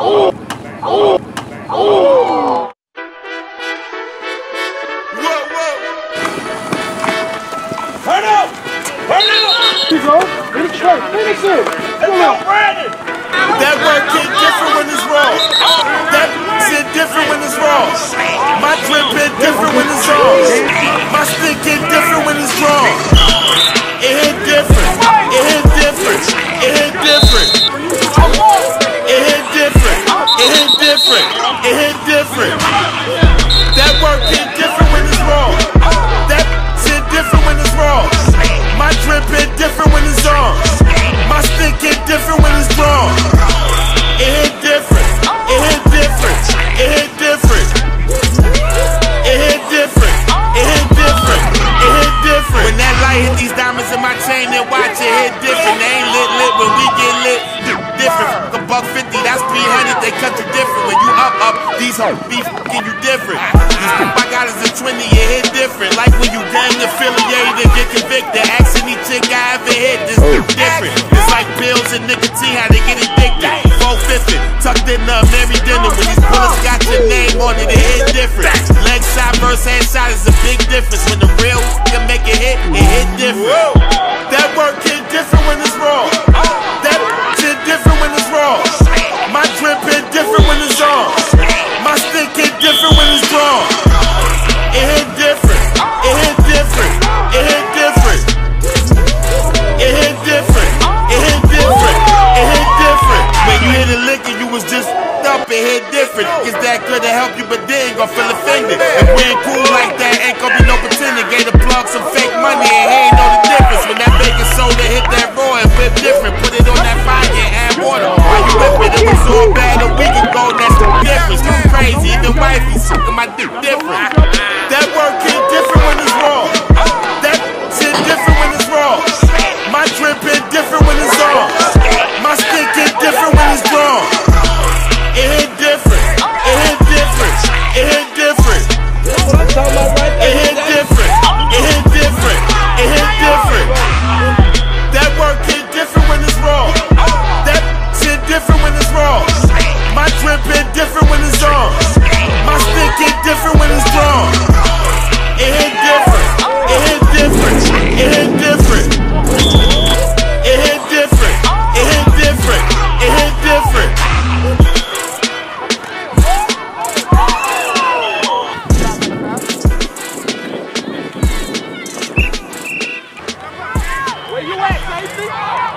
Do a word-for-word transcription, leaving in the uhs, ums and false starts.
Turn up! Turn up! Here you go. Finish it. Finish it. Come on, Brandon! That work hit different when it's raw. That shit different when it's raw. My drip hit different when it's raw. My stick hit different when it's raw. It hit different. It hit different. It hit different. It hit different. It hit different. It hit different. That work hit different when it's raw. That shit different when it's raw. My drip hit different when it's on. My stick hit different when it's raw. It hit different. It hit different. It hit different. It hit different. It hit different. It hit different. When that light hit these diamonds in my chain, then watch it hit different. They ain't lit lit when we get lit. Different. A buck fifty, that's three hundred. They cut you different. When you up up, these hoes be fucking you different. This I got is a twenty, it hit different. Like when you gang affiliated and get convicted. Ask any chick I ever hit, this is different. It's like pills and nicotine, how they get addicted. four fifty, tucked in the Mary dinner. When these bullets got your name on it, it hit different. Leg shot versus head shot is a big difference. When the real can make it hit, it hit different. That work hit different when it's raw. That shit different when it's raw. My drip hit different when it's on. My stick hit different when it's drawn. It hit different. It hit different. It hit different. It hit different. It hit different. It hit different. When you hit a lick and you was just up, it hit different. It's that good to help you, but they ain't gon' feel offended. If we ain't cool like that, ain't gon' be no pretending. Gave the plug some fake money and he ain't know the difference. When that baking soda hit that raw and whip different, put it on that fire and add water. While you whip it, it was so bad a week ago, that's the difference. You crazy, even wifey sucking my dick different. That work hit different when it's raw. That shit different when it's raw. My drip hit different when it's on. My stick hit different when it's drawn. It hit different. It hit different. It hit different. It hit different. It hit different. It hit different. That work hit different when it's raw. That shit different when it's raw. My drip hit different when it's on. My stick hit different when it's drawn. It hit different. It hit different. It hit different. It hit different. It hit different. It hit different. Where you at, Casey?